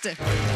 suite.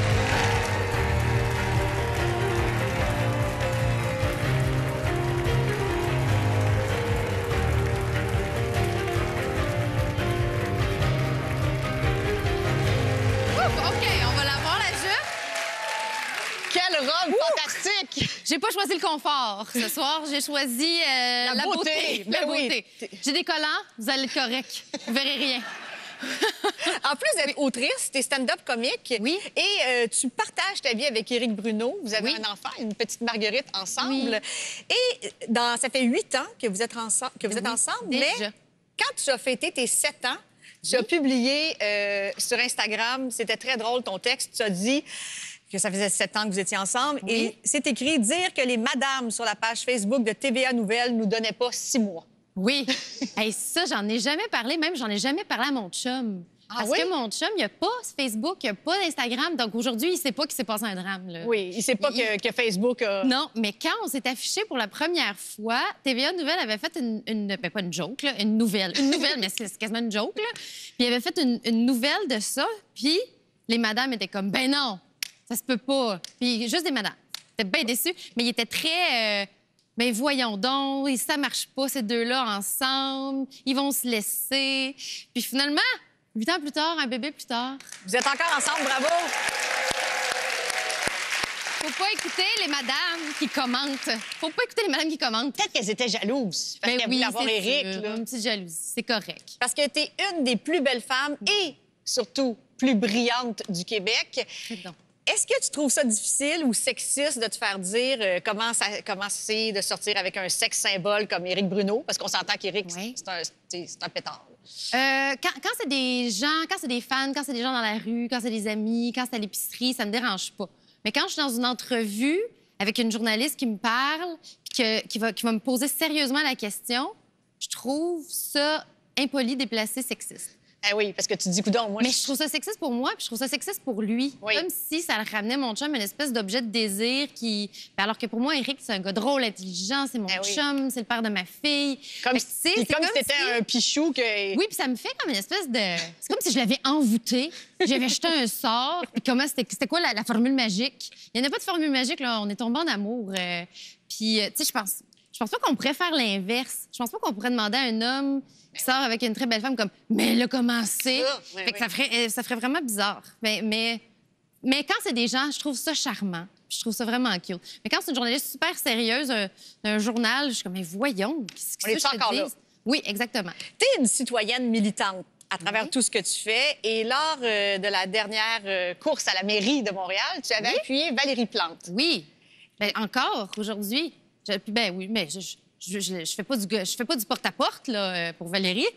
OK, on va la voir, la jupe. Quelle robe fantastique! J'ai pas choisi le confort ce soir. J'ai choisi la beauté. Ben La oui. beauté. J'ai des collants, vous allez être correct. Vous verrez rien. En plus d'être autrice, t'es stand-up comique. Oui. Et tu partages ta vie avec Éric Bruno. Vous avez Oui. un enfant, une petite Marguerite ensemble. Oui. Et ça fait 8 ans que vous êtes ensemble. Déjà. Mais quand tu as fêté tes 7 ans, tu as publié sur Instagram, c'était très drôle ton texte, tu as dit que ça faisait 7 ans que vous étiez ensemble. Oui. Et c'est écrit « Dire que les madames sur la page Facebook de TVA Nouvelles nous donnaient pas 6 mois ». Oui. Hey, ça, j'en ai jamais parlé. Même, j'en ai jamais parlé à mon chum. Ah Parce oui? que mon chum, il n'a pas Facebook, il n'a pas d'Instagram. Donc aujourd'hui, il ne sait pas qu'il s'est passé un drame. Là. Oui, il sait pas que Facebook a... Non, mais quand on s'est affiché pour la première fois, TVA Nouvelle avait fait ben, pas une joke, là, une nouvelle. Une nouvelle, mais c'est quasiment une joke. Là. Puis il avait fait une nouvelle de ça. Puis les madames étaient comme, ben non, ça se peut pas. Puis juste des madames. J'étais bien déçue. Mais il était très... ben voyons donc, ça marche pas, ces deux-là ensemble. Ils vont se laisser. Puis finalement, 8 ans plus tard, un bébé plus tard. Vous êtes encore ensemble, bravo! Faut pas écouter les madames qui commentent. Faut pas écouter les madames qui commentent. Peut-être qu'elles étaient jalouses parce Ben qu'elles oui, voulaient avoir c'est Éric. sûr. Là. Une petite jalousie, c'est correct. Parce que tu es une des plus belles femmes et surtout plus brillantes du Québec. Donc. Est-ce que tu trouves ça difficile ou sexiste de te faire dire comment c'est de sortir avec un sexe symbole comme Éric Bruno? Parce qu'on s'entend qu'Éric, Oui. c'est un pétard. Quand c'est des gens, quand c'est des fans, quand c'est des gens dans la rue, quand c'est des amis, quand c'est à l'épicerie, ça me dérange pas. Mais quand je suis dans une entrevue avec une journaliste qui me parle, qui va me poser sérieusement la question, je trouve ça impoli, déplacé, sexiste. Ah oui, parce que tu te dis, coudonc, moi... Mais je trouve ça sexiste pour moi, puis je trouve ça sexiste pour lui. Oui. Comme si ça le ramenait, mon chum, une espèce d'objet de désir qui... Ben, alors que pour moi, Éric, c'est un gars drôle, intelligent, c'est mon Ah oui. chum, c'est le père de ma fille. Comme Fait que, tu sais, si c'est c'était un pichou que... Oui, puis ça me fait comme une espèce de... C'est comme si je l'avais envoûté, j'avais jeté un sort, puis comment... C'était quoi la formule magique? Il n'y en a pas de formule magique, là. On est tombés en amour. Puis, tu sais, je pense pas qu'on pourrait faire l'inverse. Je pense pas qu'on pourrait demander à un homme qui sort avec une très belle femme comme « Mais elle a commencé. » oui, Fait que oui. ça ferait vraiment bizarre. Mais quand c'est des gens, je trouve ça charmant. Je trouve ça vraiment cute. Mais quand c'est une journaliste super sérieuse d'un journal, je suis comme « Mais voyons, qu'est-ce que On est je te encore là? dise? » Oui, exactement. Tu es une citoyenne militante à travers Oui. tout ce que tu fais. Et lors de la dernière course à la mairie de Montréal, tu avais appuyé Valérie Plante. Oui. Ben, encore, aujourd'hui. Ben oui, mais je fais pas du porte-à-porte là, pour Valérie.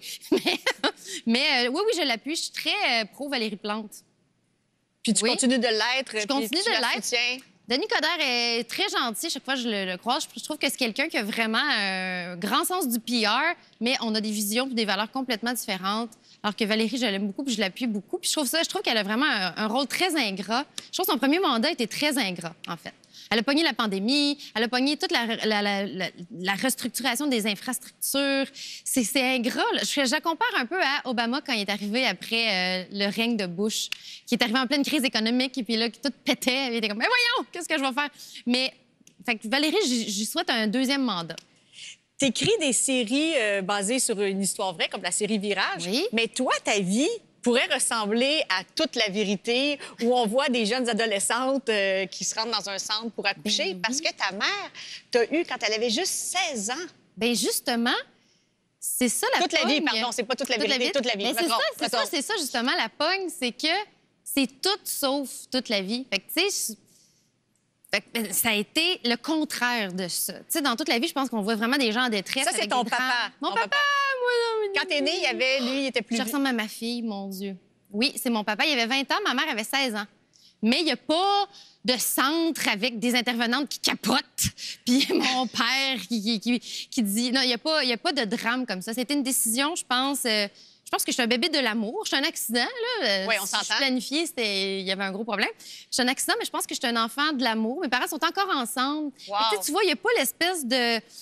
Mais oui, je l'appuie. Je suis très pro Valérie Plante. Puis tu Oui. continues de l'être. Je continue puis de tu la l'être. soutiens. Denis Coderre est très gentil. Chaque fois que je le croise, je trouve que c'est quelqu'un qui a vraiment un grand sens du PR, mais on a des visions et des valeurs complètement différentes. Alors que Valérie, je l'aime beaucoup puis je l'appuie beaucoup. Puis je trouve qu'elle a vraiment un rôle très ingrat. Je trouve que son premier mandat était très ingrat, en fait. Elle a pogné la pandémie, elle a pogné toute la restructuration des infrastructures. C'est ingrat. Là. Je la compare un peu à Obama quand il est arrivé après le règne de Bush, qui est arrivé en pleine crise économique et puis là, qui tout pétait. Il était comme, mais voyons, qu'est-ce que je vais faire? Mais fait que Valérie, j'y souhaite un deuxième mandat. T'écris des séries basées sur une histoire vraie, comme la série Virage. Oui. Mais toi, ta vie pourrait ressembler à Toute la vérité, où on voit des jeunes adolescentes qui se rendent dans un centre pour accoucher, Ben oui. parce que ta mère t'a eu quand elle avait juste 16 ans. Bien, justement, c'est ça la Toute la pogne. vie, pardon, c'est pas toute la vérité, toute la vie. Mais c'est D'accord. c'est ça, justement, la pogne, c'est que c'est tout sauf toute la vie. Fait que, tu sais, ça a été le contraire de ça. Tu sais, dans toute la vie, je pense qu'on voit vraiment des gens en détresse. Ça, c'est avec ton des papa. drames. Mon Ton papa, moi, non. Quand t'es née, lui, il était plus Je vieux. ressemble à ma fille, mon Dieu. Oui, c'est mon papa. Il avait 20 ans, ma mère avait 16 ans. Mais il n'y a pas de centre avec des intervenantes qui capotent. Puis mon père qui dit... Non, il n'y a pas de drame comme ça. C'était une décision, je pense... Je pense que je suis un bébé de l'amour. Je suis un accident, là. Oui, on Si s'entend. je planifiais, il y avait un gros problème. Je suis un accident, mais je pense que je suis un enfant de l'amour. Mes parents sont encore ensemble. Wow. Et tu vois, il n'y a pas l'espèce de...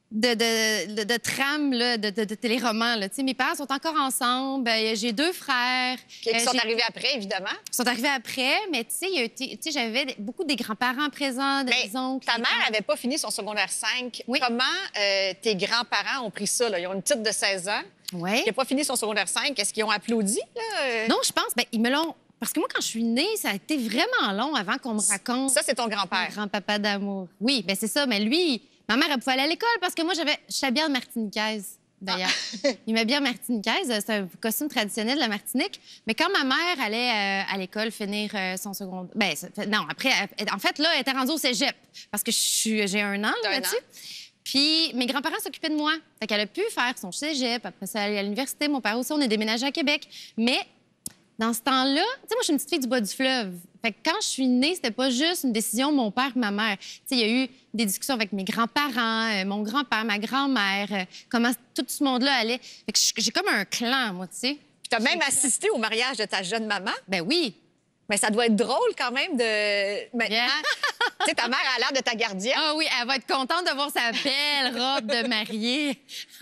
de trame là, de téléromans. Là. Mes parents sont encore ensemble. J'ai 2 frères. Qui sont arrivés après, évidemment. Ils sont arrivés après, mais j'avais beaucoup des grands-parents présents, des oncles. Ta mère n'avait pas fini son secondaire 5. Oui. Comment tes grands-parents ont pris ça? Là? Ils ont une petite de 16 ans Oui. qui n'a pas fini son secondaire 5. Est-ce qu'ils ont applaudi? Là? Non, je pense. Ils me l'ont... Parce que moi, quand je suis née, ça a été vraiment long avant qu'on me raconte... Ça, c'est ton Mon grand-père. grand-papa d'amour. Oui, c'est ça. Mais lui, ma mère, elle pouvait aller à l'école parce que moi, j'étais bien en martiniquaise, d'ailleurs. Il m'a bien en martiniquaise. C'est un costume traditionnel de la Martinique. Mais quand ma mère allait à l'école finir son secondaire... non, après, en fait, là, elle était rendue au cégep parce que j'ai 1 an là-dessus. Puis mes grands-parents s'occupaient de moi. Fait qu'elle a pu faire son cégep. Après ça, aller à l'université. Mon père aussi, on est déménagé à Québec. Mais dans ce temps-là, tu sais, moi, je suis une petite fille du bas du fleuve. Fait que quand je suis née, c'était pas juste une décision de mon père et ma mère. Tu sais, il y a eu des discussions avec mes grands-parents, mon grand-père, ma grand-mère, comment tout ce monde-là allait. Fait que j'ai comme un clan, moi, tu sais. Puis tu as même assisté au mariage de ta jeune maman. Ben oui. Mais ça doit être drôle quand même de... Maintenant, tu sais, ta mère a l'air de ta gardienne. Ah oui, elle va être contente de voir sa belle robe de mariée.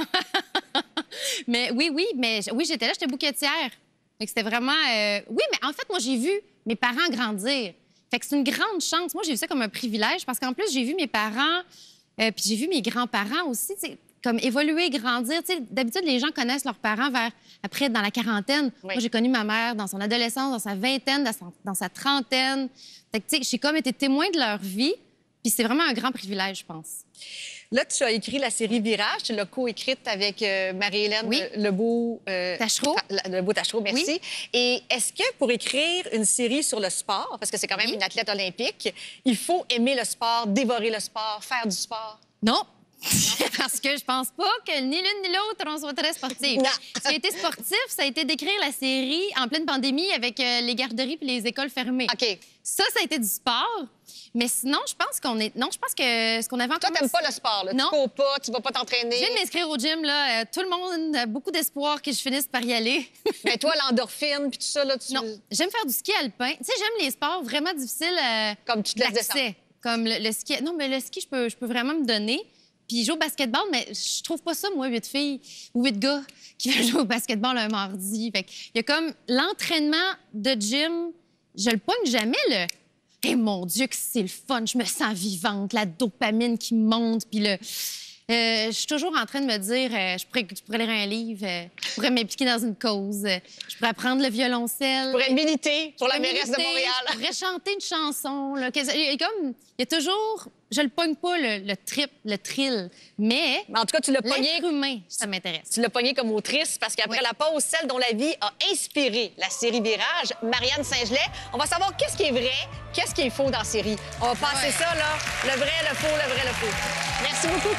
Mais oui, j'étais là, j'étais bouquetière. Fait que c'était vraiment... Oui, mais en fait, moi, j'ai vu mes parents grandir. Fait que c'est une grande chance. Moi, j'ai vu ça comme un privilège parce qu'en plus, j'ai vu mes parents, puis j'ai vu mes grands-parents aussi, tu sais, comme évoluer, grandir. Tu sais, d'habitude, les gens connaissent leurs parents après, dans la quarantaine. Oui. Moi, j'ai connu ma mère dans son adolescence, dans sa vingtaine, dans sa trentaine. Fait que, tu sais, j'ai comme été témoin de leur vie, puis c'est vraiment un grand privilège, je pense. Là, tu as écrit la série Virage. Tu l'as co-écrite avec Marie-Hélène Oui. Lebeau-Tachereau. Lebeau-Tachereau, merci. Oui. Et est-ce que pour écrire une série sur le sport, parce que c'est quand même une athlète olympique, il faut aimer le sport, dévorer le sport, faire du sport? Non. Parce que je pense pas que ni l'une ni l'autre, on soit très sportifs. Non. Ce qui a été sportif, ça a été d'écrire la série en pleine pandémie avec les garderies puis les écoles fermées. OK. Ça a été du sport. Mais sinon, je pense que ce qu'on avait en Toi, commun, t'aimes pas le sport, là. Non. Tu cours pas, tu vas pas t'entraîner. je viens de m'inscrire au gym, là. Tout le monde a beaucoup d'espoir que je finisse par y aller. Mais toi, l'endorphine, puis tout ça, là, tu... Non, j'aime faire du ski alpin. Tu sais, j'aime les sports vraiment difficiles Comme tu te laisses d'accès. Comme le ski. Non, mais le ski, je peux vraiment me donner. Puis jouer au basketball, mais je trouve pas ça, moi, 8 filles ou 8 gars qui veulent jouer au basketball un mardi. Fait qu'il y a comme l'entraînement de gym, je le pogne jamais, le... Eh mon Dieu, que c'est le fun, je me sens vivante, la dopamine qui monte, puis le... je suis toujours en train de me dire, je pourrais lire un livre, je pourrais m'impliquer dans une cause, je pourrais apprendre le violoncelle. Tu pourrais militer pour la Je pourrais mairesse de militer, Montréal. Je pourrais chanter une chanson. Là, il y a toujours... Je le pogne pas, le trip, le thrill, mais Mais en tout cas, tu l'as pogné. l'être humain, ça m'intéresse. Tu l'as pogné comme autrice parce qu'après Oui. la pause, celle dont la vie a inspiré la série Virage, Marianne Saint-Gelais, on va savoir qu'est-ce qui est vrai, qu'est-ce qui est faux dans la série. On va passer Ouais. ça, là, le vrai, le faux, le vrai, le faux. Merci beaucoup,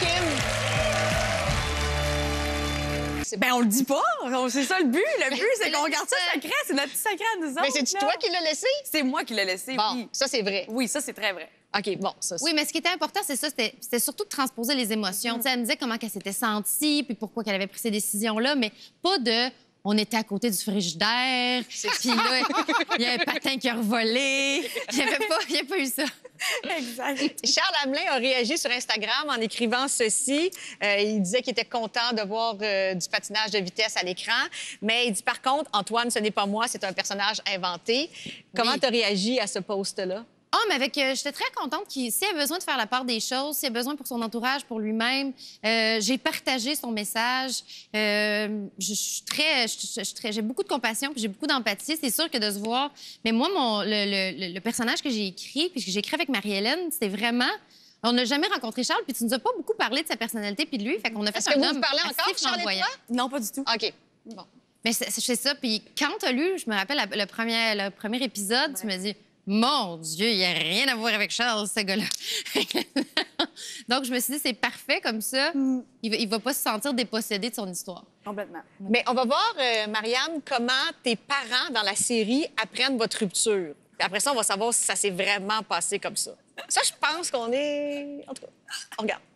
Kim. Ben, on le dit pas. C'est ça le but. Le but, c'est c'est qu'on le garde ça petit secret. C'est notre petit secret à nous autres. Mais c'est-tu là. toi qui l'as laissé? C'est moi qui l'ai laissé, Bon, oui. ça, c'est vrai. Oui, ça, c'est très vrai. OK, bon, ça, c'est... Oui, mais ce qui était important, c'est ça, c'était surtout de transposer les émotions. Tu sais, elle me disait comment elle s'était sentie, puis pourquoi qu'elle avait pris ces décisions-là, mais pas de... On était à côté du frigidaire, puis là, il y a un patin qui a revolé. Il n'y a pas eu ça. Exact. Charles Hamelin a réagi sur Instagram en écrivant ceci. Il disait qu'il était content de voir du patinage de vitesse à l'écran. Mais il dit, par contre, Antoine, ce n'est pas moi, c'est un personnage inventé. Comment Oui. tu as réagi à ce post-là? Ah, mais j'étais très contente s'il a besoin de faire la part des choses, s'il a besoin pour son entourage, pour lui-même, j'ai partagé son message. J'ai beaucoup de compassion puis j'ai beaucoup d'empathie. C'est sûr que de se voir... Mais moi, le personnage que j'ai écrit, puis que j'ai écrit avec Marie-Hélène, c'était vraiment... On n'a jamais rencontré Charles, puis tu nous as pas beaucoup parlé de sa personnalité puis de lui. Fait qu'on a fait Est-ce que un vous homme vous parlez assez encore, Charles et flamboyant. toi? Non, pas du tout. OK. Bon. Mais c'est ça. Puis quand tu as lu, je me rappelle, le premier épisode, tu me dis... Mon Dieu, il n'y a rien à voir avec Charles, ce gars-là. Donc, je me suis dit, c'est parfait comme ça. Il va pas se sentir dépossédé de son histoire. Complètement. Mais on va voir, Marianne, comment tes parents dans la série apprennent votre rupture. Puis après ça, on va savoir si ça s'est vraiment passé comme ça. Ça, je pense qu'on est... En tout cas, on regarde.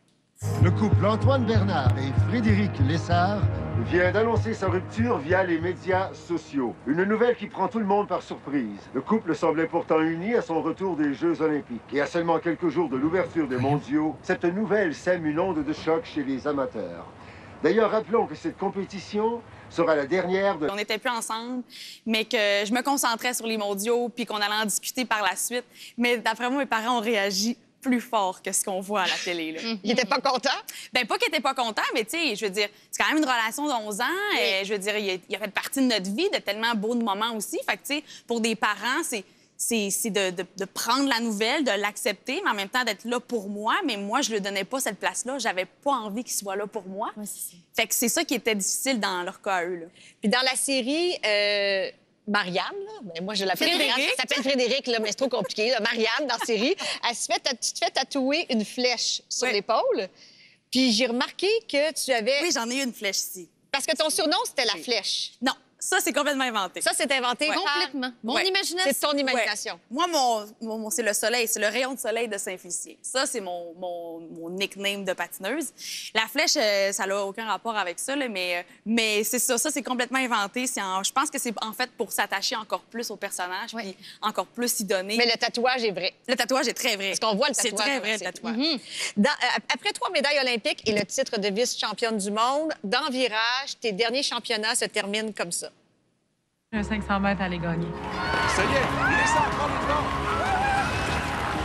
Le couple Antoine Bernard et Frédéric Lessard vient d'annoncer sa rupture via les médias sociaux. Une nouvelle qui prend tout le monde par surprise. Le couple semblait pourtant uni à son retour des Jeux olympiques. Et à seulement quelques jours de l'ouverture des mondiaux, cette nouvelle sème une onde de choc chez les amateurs. D'ailleurs, rappelons que cette compétition sera la dernière de... On n'était plus ensemble, mais que je me concentrais sur les mondiaux puis qu'on allait en discuter par la suite. Mais d'après moi, mes parents ont réagi plus fort que ce qu'on voit à la télé. Là. Il était pas content? Ben pas qu'il était pas content, mais tu sais, je veux dire, c'est quand même une relation de 11 ans. Et, je veux dire, il a fait partie de notre vie, de tellement beaux moments aussi. Fait que, tu sais, pour des parents, c'est de prendre la nouvelle, de l'accepter, mais en même temps d'être là pour moi. Mais moi, je lui donnais pas cette place-là. J'avais pas envie qu'il soit là pour moi. Ouais, c'est ça. Fait que c'est ça qui était difficile dans leur cas à eux. Là. Puis dans la série, Marianne, là, ben moi je l'appelle Frédéric. Marianne, ça s'appelle Frédéric, là, mais c'est trop compliqué. Là. Marianne, dans la série, tu te fais tatouer une flèche sur Ouais. l'épaule. Puis j'ai remarqué que tu avais... Oui, j'en ai eu une flèche ici. Parce que ton surnom, c'était la flèche. Non, ça, c'est complètement inventé. Ça, c'est inventé par... Complètement. Mon Ouais. imagination. C'est ton imagination. Ouais. Moi, c'est le soleil, c'est le rayon de soleil de Saint-Félicien. Ça, c'est mon nickname de patineuse. La flèche, ça n'a aucun rapport avec ça, là, mais c'est ça. Ça, c'est complètement inventé. Je pense que c'est en fait pour s'attacher encore plus au personnage, Ouais. puis encore plus y donner. Mais le tatouage est vrai. Le tatouage est très vrai. Parce qu'on voit le C'est tatouage. très vrai, le c'est- tatouage. Après 3 médailles olympiques et le titre de vice-championne du monde, dans Virage, tes derniers championnats se terminent comme ça. Un 500 mètres à aller gagner. Ça y est, il est sans prendre le temps.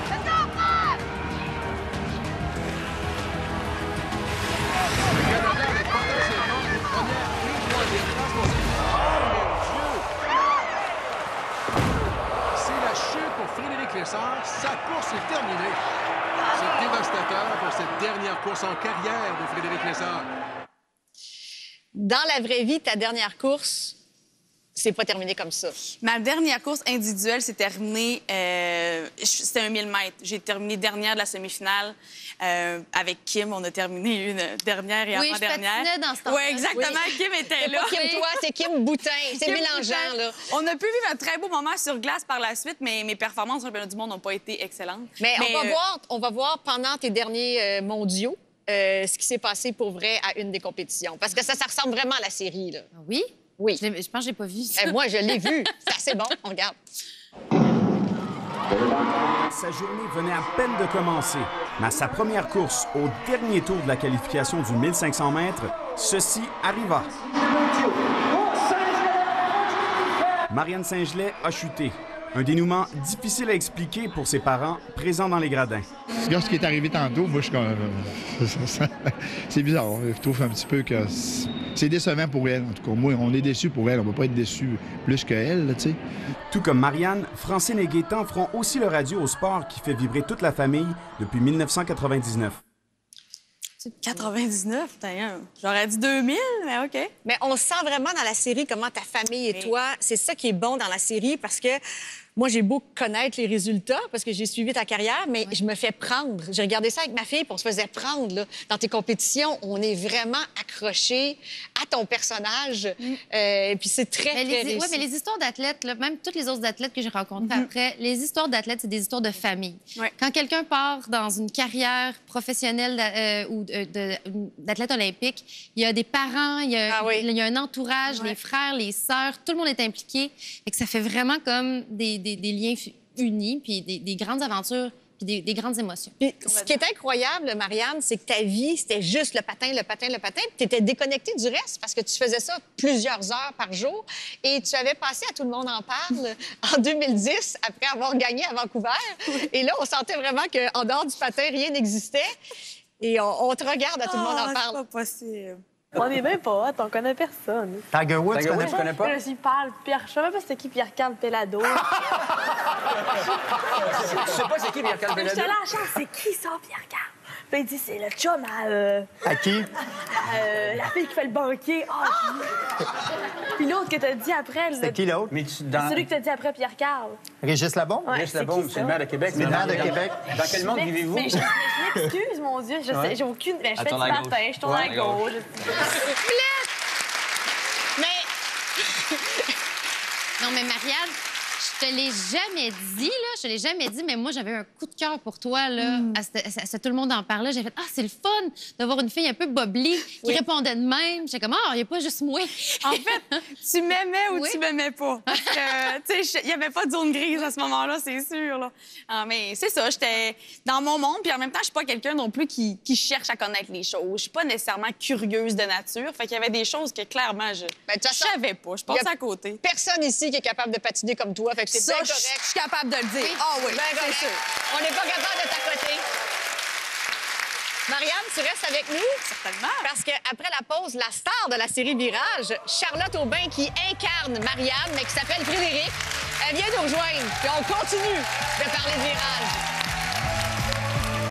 Le Canada avec potentiellement une première et une troisième place pour cette... Oh mon Dieu! C'est la chute pour Frédéric Lessard. Sa course est terminée. C'est dévastateur pour cette dernière course en carrière de Frédéric Lessard. Dans la vraie vie, ta dernière course, c'est pas terminé comme ça. Ma dernière course individuelle s'est terminée, c'était un 1000 mètres. J'ai terminé dernière de la semi-finale avec Kim. On a terminé une dernière et Oui, je avant-dernière. patinais dans ce temps-là. Oui, exactement. Kim était C'est là. pas Kim toi, c'est Kim Boutin. C'est Kim mélangeant, Boutin. là. On a pu vivre un très beau moment sur glace par la suite, mais mes performances au championnat du monde n'ont pas été excellentes. Mais on va voir pendant tes derniers mondiaux ce qui s'est passé pour vrai à une des compétitions. Parce que ça ressemble vraiment à la série, là. Ah oui? Oui. Je pense que j'ai pas vu ça. Moi, je l'ai vu. C'est assez bon. On regarde. Sa journée venait à peine de commencer, mais à sa première course, au dernier tour de la qualification du 1500 mètres, ceci arriva. Marianne Saint-Gelais a chuté. Un dénouement difficile à expliquer pour ses parents présents dans les gradins. Ce qui est arrivé tantôt, moi, je suis comme... c'est bizarre. Je trouve un petit peu que c'est décevant pour elle. En tout cas, moi, on est déçus pour elle. On ne va pas être déçus plus qu'elle, tu sais. Tout comme Marianne, Francine et Gaétan feront aussi le radio au sport qui fait vibrer toute la famille depuis 1999. 99, d'ailleurs. J'aurais dit 2000, mais OK. Mais on sent vraiment dans la série comment ta famille et Oui. toi, c'est ça qui est bon dans la série parce que moi, j'ai beau connaître les résultats parce que j'ai suivi ta carrière, mais je me fais prendre. J'ai regardé ça avec ma fille, puis on se faisait prendre. Là. Dans tes compétitions, on est vraiment accroché à ton personnage. Puis c'est très, Mais très les, réussi. ouais, mais les histoires d'athlètes, là, même toutes les autres athlètes que j'ai rencontrées après, les histoires d'athlètes, c'est des histoires de famille. Ouais. Quand quelqu'un part dans une carrière professionnelle ou d'athlète olympique, il y a des parents, il y a, Ah oui. il y a un entourage, Ouais. les frères, les sœurs, tout le monde est impliqué. Et que ça fait vraiment comme des liens unis, puis des grandes aventures, puis des grandes émotions. Puis, ce qui est incroyable, Marianne, c'est que ta vie, c'était juste le patin, le patin, le patin. Tu étais déconnectée du reste parce que tu faisais ça plusieurs heures par jour. Et tu avais passé à Tout le monde en parle en 2010, après avoir gagné à Vancouver. Et là, on sentait vraiment qu'en dehors du patin, rien n'existait. Et on te regarde à Tout le monde en C'est parle. pas possible. On est bien potes, on connaît personne. Tiger Woods, tu connais pas? Je suis parle Pierre. Je sais même pas c'était qui Pierre-Carl Pelado. Tu sais pas c'est qui Pierre-Carl Je suis Pelado? allée à la chance, c'est qui ça, Pierre-Carl? Puis il dit, c'est le chum À qui? la fille qui fait le banquier. Puis l'autre que t'as dit après. C'était qui l'autre? Celui que t'as dit après Pierre-Carl. Régis Labombe? Ouais, Régis c'est Labombe, qui, c'est le ça? maire de Québec. C'est le maire de dans- Québec. Dans quel monde vivez-vous? Mais je m'excuse, mon Dieu. Je sais, j'ai aucune. Ben, je fais du tourne à gauche. matin, je tourne à gauche. Mais Non, mais Marianne, Je te l'ai jamais dit, là. Je te l'ai jamais dit, mais moi, j'avais un coup de cœur pour toi, là. Tout le monde en parlait. J'ai fait, c'est le fun d'avoir une fille un peu bubbly qui répondait de même. J'étais comme, il n'y a pas juste moi. En fait, tu m'aimais ou tu m'aimais pas? Parce que, tu sais, il n'y avait pas de zone grise à ce moment-là, c'est sûr, là. Mais c'est ça, j'étais dans mon monde, puis en même temps, je suis pas quelqu'un non plus qui cherche à connaître les choses. Je suis pas nécessairement curieuse de nature. Fait qu'il y avait des choses que, clairement, je savais pas. Je passais à côté. Personne ici qui est capable de patiner comme toi. Fait que c'est bien correct. Je suis capable de le dire. Oui, c'est sûr. On n'est pas capable de t'accoter. Marianne, tu restes avec nous? Certainement. Parce qu'après la pause, la star de la série Virage, Charlotte Aubin, qui incarne Marianne, mais qui s'appelle Frédéric, elle vient nous rejoindre. Puis on continue de parler de Virage.